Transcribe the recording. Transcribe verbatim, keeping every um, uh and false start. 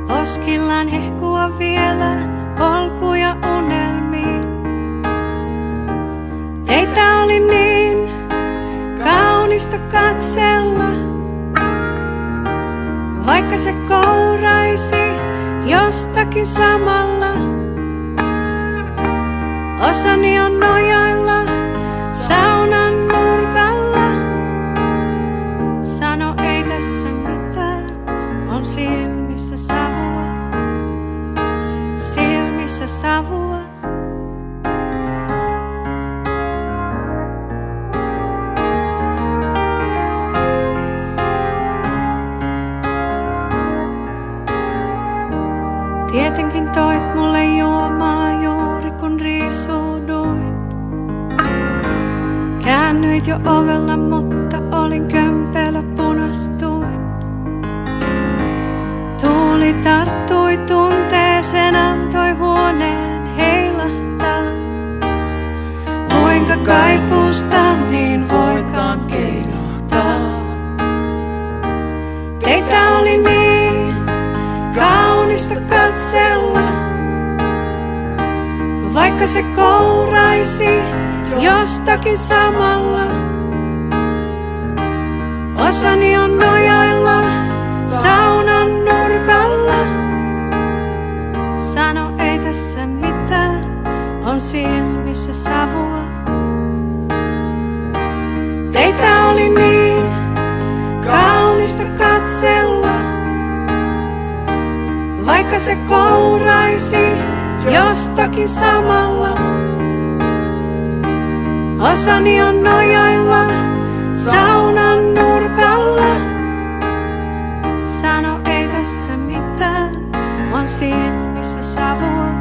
Poskillaan hehkua vielä polkuja unelmiin. Teitä oli niin kaunista katsella, vaikka se kouraisi jostakin samalla. Osani on nojailla saunan nurkalla. Sano ei tässä mitään, on silmissä savua, silmissä savua. Tietenkin toit mulle juomaa juuri kun riisuuduin. Käännyit jo ovella, mutta olin kömpelö, punastuin. Tuuli tarttui tunteeseen, antoi huoneen heilahtaa. Kuinka kaipuusta niin voikaan keinohtaa. Teitä oli niin kaunista katsella, vaikka se kouraisi jostakin samalla. Osani on nojailla saunan nurkalla. Sano ei tässä mitään, on silmissä savua. Teitä oli niin kaunista katsella, vaikka se kouraisi jostakin samalla. Osani on nojailla saunan nurkalla. Sano ei tässä mitään, on silmissä savua.